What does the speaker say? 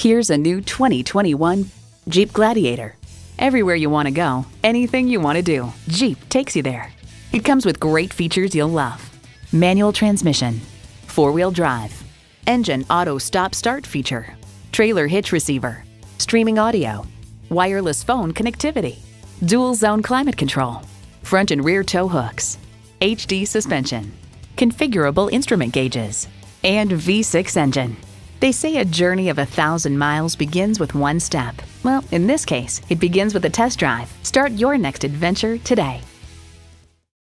Here's a new 2021 Jeep Gladiator. Everywhere you want to go, anything you want to do, Jeep takes you there. It comes with great features you'll love. Manual transmission, four-wheel drive, engine auto stop-start feature, trailer hitch receiver, streaming audio, wireless phone connectivity, dual zone climate control, front and rear tow hooks, HD suspension, configurable instrument gauges, and V6 engine. They say a journey of 1,000 miles begins with one step. Well, in this case, it begins with a test drive. Start your next adventure today.